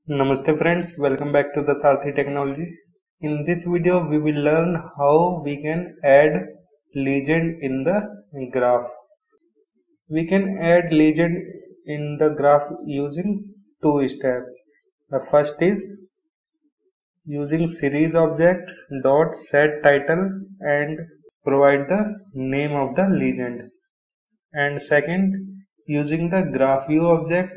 Namaste friends, welcome back to the Sarthi Technology. In this video, we will learn how we can add legend in the graph. We can add legend in the graph using two steps. The first is using series object dot set title and provide the name of the legend. And second, using the graph view object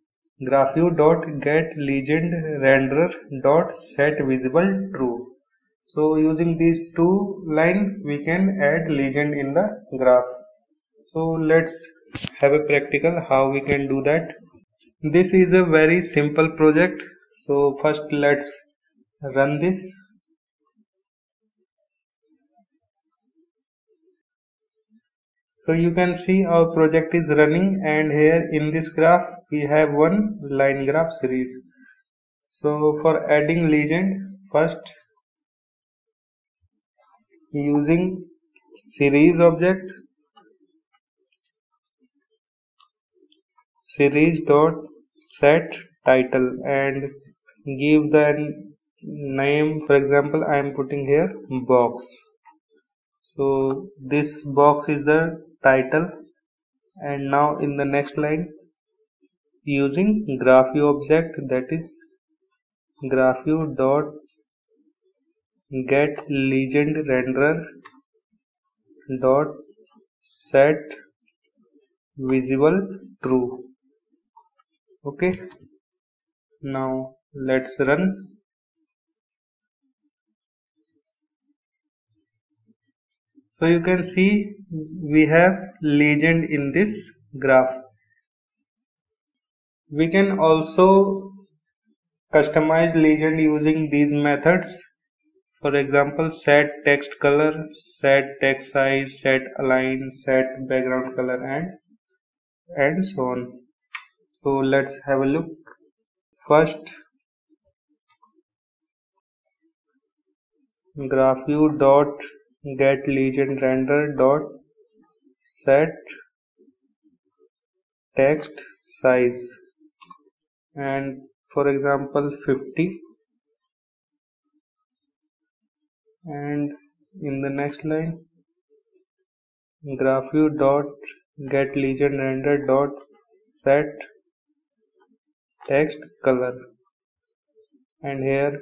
graphview.getLegendRenderer.setVisibleTrue. So using these two lines we can add legend in the graph. So let's have a practical how we can do that. This is a very simple project. So first let's run this. So you can see our project is running, and here in this graph we have one line graph series. So for adding legend, first using series object series dot set title and give the name. For example, I am putting here box. So this box is the title, and now in the next line using graphview object, that is graphview dot get legend renderer dot set visible true. Okay, now let's run. So you can see we have legend in this graph. We can also customize legend using these methods. For example, set text color, set text size, set align, set background color, and so on. So let's have a look. First, graphview dot get legend render dot set text size, and for example 50, and in the next line graphview dot get legend render dot set text color, and here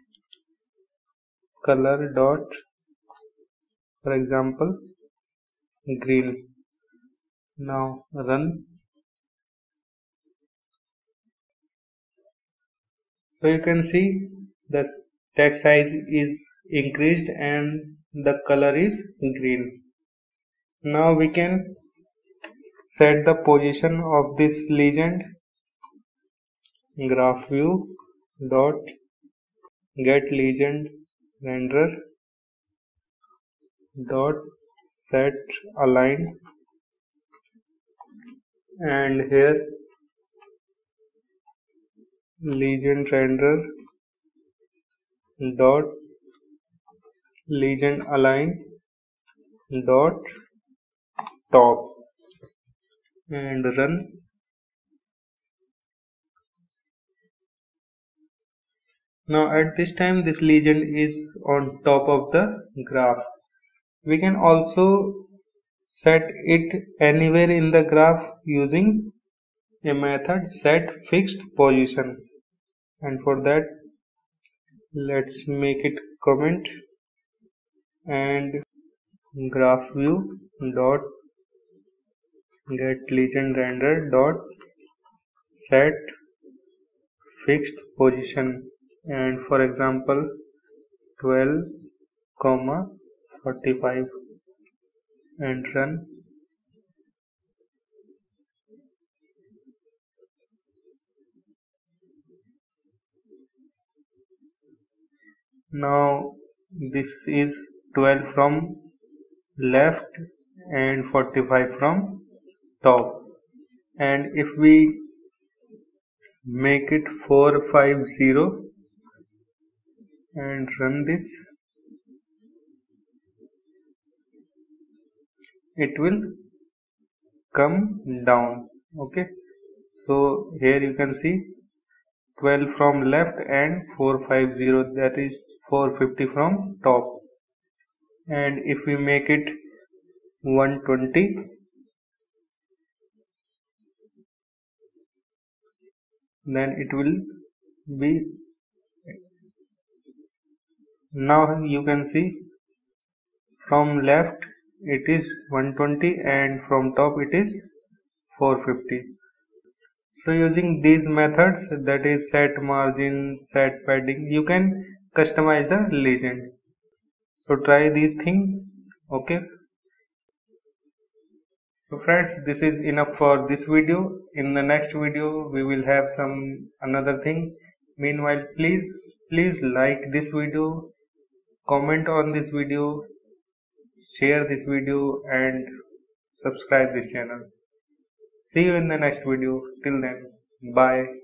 color dot, for example, green. Now run. So you can see the text size is increased and the color is green. Now we can set the position of this legend. Graph view dot get legend renderer dot set align, and here legend renderer dot legend align dot top, and run. Now at this time this legend is on top of the graph. We can also set it anywhere in the graph using a method set fixed position, and for that let's make it comment and graph view dot get legend render dot set fixed position, and for example 12 comma 45, and run. Now this is 12 from left and 45 from top, and if we make it 450 and run this, it will come down. Okay, so here you can see 12 from left and 450, that is 450 from top. And if we make it 120, then it will be, now you can see from left it is 120 and from top it is 450. So using these methods, that is set margin, set padding, you can customize the legend. So try these things. Okay. So friends, this is enough for this video. In the next video we will have some another thing. Meanwhile, please like this video, comment on this video, share this video and subscribe this channel. See you in the next video. Till then, bye.